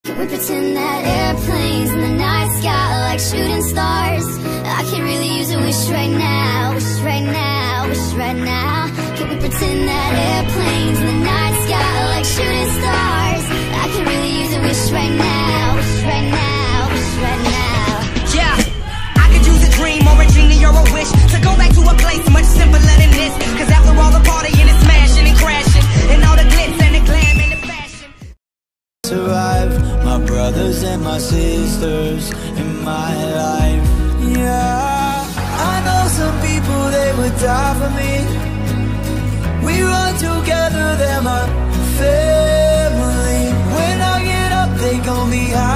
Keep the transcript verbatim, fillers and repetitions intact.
Can we pretend that airplanes in the night sky are like shooting stars? I can really use a wish right now, wish right now, wish right now. Can we pretend that airplanes in the night sky are like shooting stars? I can really use a wish right now, wish right now, wish right now. Yeah, I could use a dream or a genie or a wish to go back to a place much simpler than this. Cause after all the partying and smashing and crashing and all the glitz and the glam and the fashion, survive my brothers and my sisters in my life. Yeah, I know some people, they would die for me. We run together, they're my family. When I get up, they gon' be high.